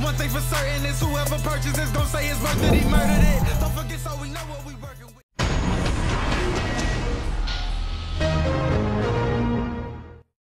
one thing for certain is whoever purchases gon' say it's worth it, he murdered it. Don't forget, so we know what we working with.